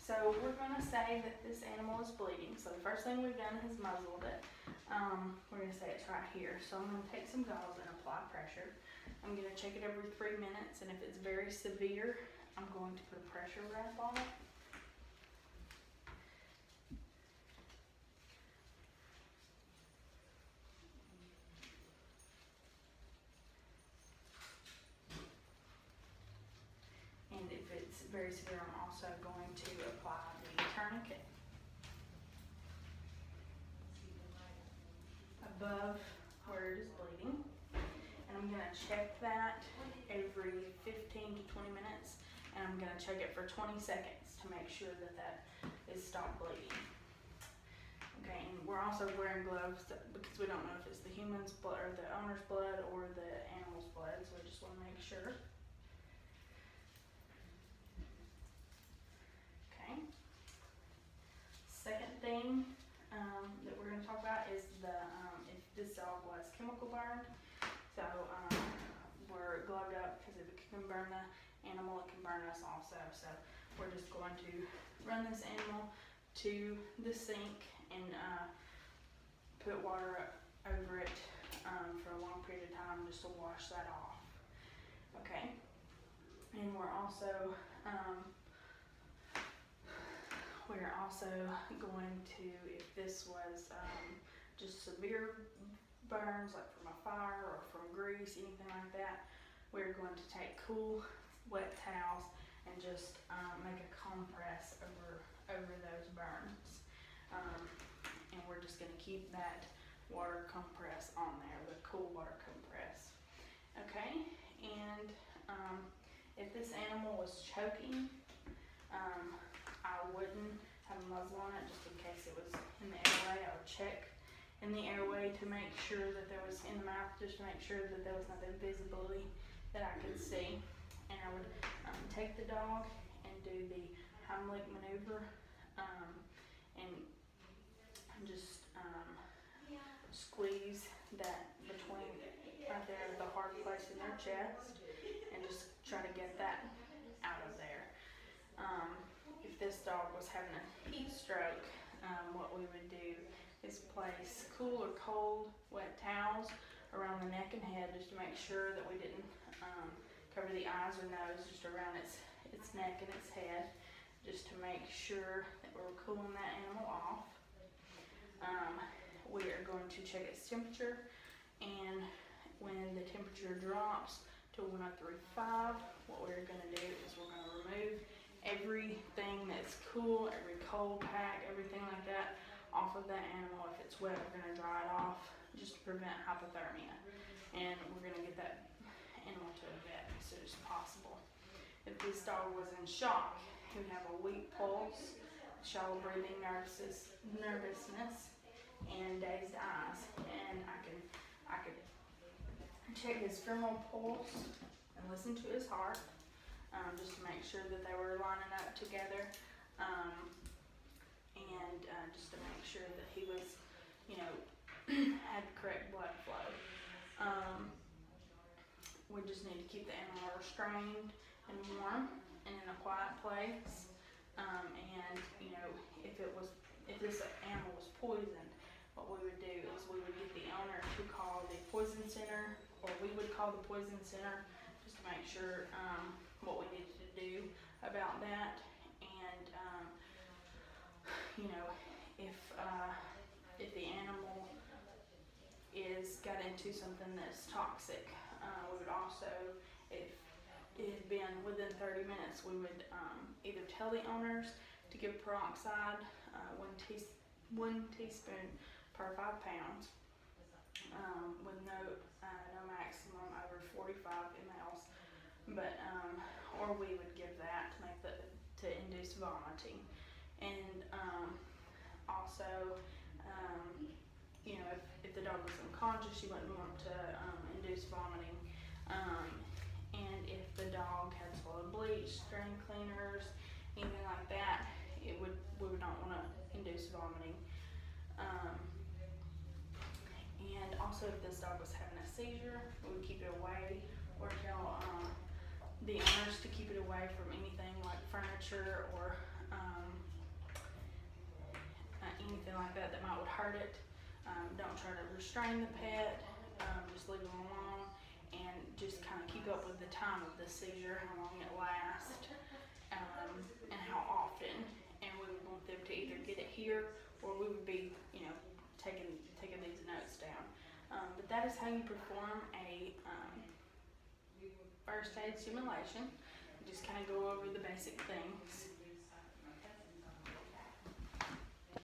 So we're going to say that this animal is bleeding. So the first thing we've done is muzzled it. We're going to say it's right here. So I'm going to take some gauze and apply pressure. I'm going to check it every 3 minutes, and if it's very severe, I'm going to put a pressure wrap on it. And if it's very severe, I'm also going to apply the tourniquet above where it is bleeding. And I'm going to check that every 15 to 20 minutes, and I'm going to check it for 20 seconds to make sure that that is stopped bleeding. Okay, and we're also wearing gloves because we don't know if it's the human's blood or the owner's blood or the animal's blood, so I just want to make sure. Okay. Second thing that we're going to talk about is if this dog was chemical burned. So we're gloved up because if it can burn the animal, it can burn us also. So we're just going to run this animal to the sink and put water over it for a long period of time just to wash that off. Okay, and we're also going to, if this was just severe burns like from a fire or from grease, anything like that, we're going to take cool wet towels and just make a compress over those burns, and we're just going to keep that water compress on there, the cool water compress. Okay, and if this animal was choking, I wouldn't have a muzzle on it just in case it was in the airway. I would check in the airway to make sure that there was, in the mouth, just to make sure that there was nothing visibility that I could see. And I would take the dog and do the Heimlich maneuver and just squeeze that between right there, the hard place in their chest, and just try to get that out of there. If this dog was having a heat stroke, what we would do is place cool or cold wet towels around the neck and head just to make sure that we didn't cover the eyes or nose, just around its neck and its head, just to make sure that we're cooling that animal off. We are going to check its temperature, and when the temperature drops to 103.5, what we're going to do is we're going to remove everything that's cool, every cold pack, everything like that off of that animal. If it's wet, we're going to dry it off just to prevent hypothermia, and we're going to get that animal to a vet as soon as possible. If this dog was in shock, he would have a weak pulse, shallow breathing, nervousness, and dazed eyes. And I could check his femoral pulse and listen to his heart, just to make sure that they were lining up together, and just to make sure that he was, had the correct blood flow. We just need to keep the animal restrained and warm and in a quiet place. And if this animal was poisoned, what we would do is we would get the owner to call the poison center, or we would call the poison center just to make sure what we needed to do about that. And if the animal got into something that's toxic, we would also, if it had been within 30 minutes, we would either tell the owners to give peroxide, 1 teaspoon per 5 pounds, with no maximum over 45 mLs, but or we would give that to induce vomiting. And also, if the dog was unconscious, you wouldn't want to induce vomiting. And if the dog had swallowed bleach, drain cleaners, anything like that, we would not want to induce vomiting. And also, if this dog was having a seizure, we would keep it away, or tell the owners to keep it away from anything like furniture or anything like that that might would hurt it. Don't try to restrain the pet, just leave them alone, and just kind of keep up with the time of the seizure, how long it lasts, and how often. And we would want them to either get it here, or we would be, taking these notes down. But that is how you perform a first aid simulation. Just kind of go over the basic things.